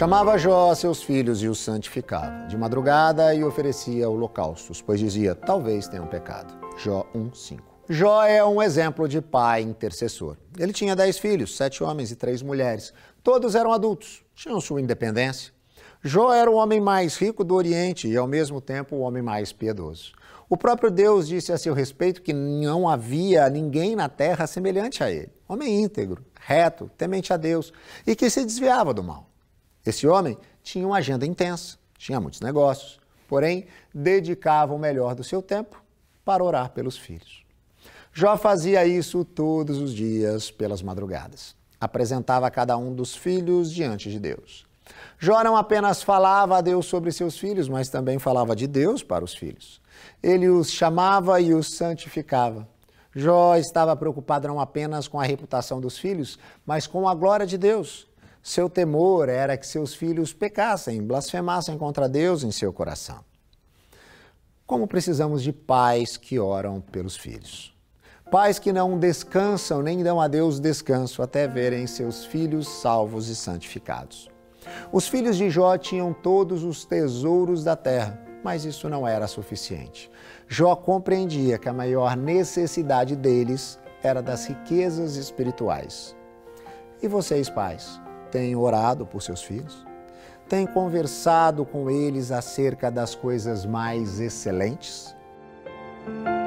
Chamava Jó a seus filhos e os santificava. De madrugada e oferecia holocaustos, pois dizia, talvez tenham pecado. Jó 1:5. Jó é um exemplo de pai intercessor. Ele tinha 10 filhos, 7 homens e 3 mulheres. Todos eram adultos, tinham sua independência. Jó era o homem mais rico do Oriente e, ao mesmo tempo, o homem mais piedoso. O próprio Deus disse a seu respeito que não havia ninguém na terra semelhante a ele. Homem íntegro, reto, temente a Deus e que se desviava do mal. Esse homem tinha uma agenda intensa, tinha muitos negócios, porém dedicava o melhor do seu tempo para orar pelos filhos. Jó fazia isso todos os dias pelas madrugadas. Apresentava cada um dos filhos diante de Deus. Jó não apenas falava a Deus sobre seus filhos, mas também falava de Deus para os filhos. Ele os chamava e os santificava. Jó estava preocupado não apenas com a reputação dos filhos, mas com a glória de Deus. Seu temor era que seus filhos pecassem, blasfemassem contra Deus em seu coração. Como precisamos de pais que oram pelos filhos. Pais que não descansam nem dão a Deus descanso até verem seus filhos salvos e santificados. Os filhos de Jó tinham todos os tesouros da terra, mas isso não era suficiente. Jó compreendia que a maior necessidade deles era das riquezas espirituais. E vocês, pais, têm orado por seus filhos? Têm conversado com eles acerca das coisas mais excelentes?